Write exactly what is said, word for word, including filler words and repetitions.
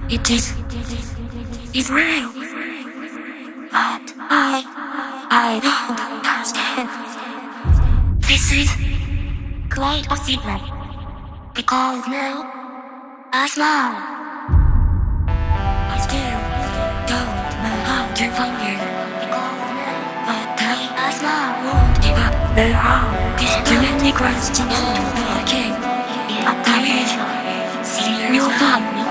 It is, is real. But I, I don't understand. This is quite a secret. Because now, I smile. I still don't know how to find you. Because now, but I, I smile won't give up. There are too many questions to be king. But I will see you fun.